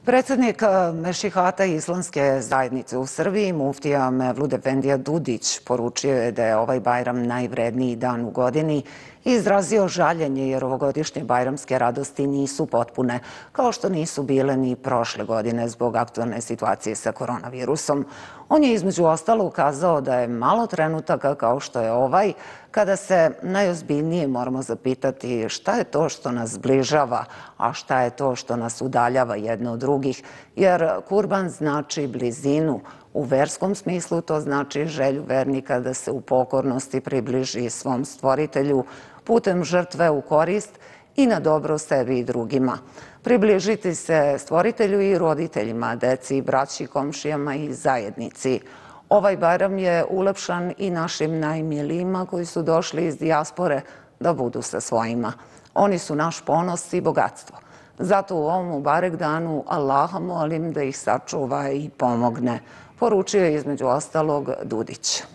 Predsednik Mešihata Islamske zajednice u Srbiji, muftija Mevlud Efendija Dudić, poručio je da je ovaj Bajram najvredniji dan u godini i izrazio žaljenje jer ovogodišnje bajramske radosti nisu potpune, kao što nisu bile ni prošle godine zbog aktualne situacije sa koronavirusom. On je između ostalo ukazao da je malo trenutaka kao što je ovaj, kada se najozbiljnije moramo zapitati šta je to što nas zbližava, a šta je to što nas udaljava jedno od drugih, jer kurban znači blizinu. U verskom smislu to znači želju vernika da se u pokornosti približi svom stvoritelju putem žrtve u korist i na dobro sebi i drugima. Približiti se stvoritelju i roditeljima, deci, braći, komšijama i zajednici. Ovaj Bajram je ulepšan i našim najmilijima koji su došli iz dijaspore da budu sa svojima. Oni su naš ponos i bogatstvo. Zato u ovom Mubarek danu Allaha molim da ih sačuva i pomogne, poručio je između ostalog Dudić.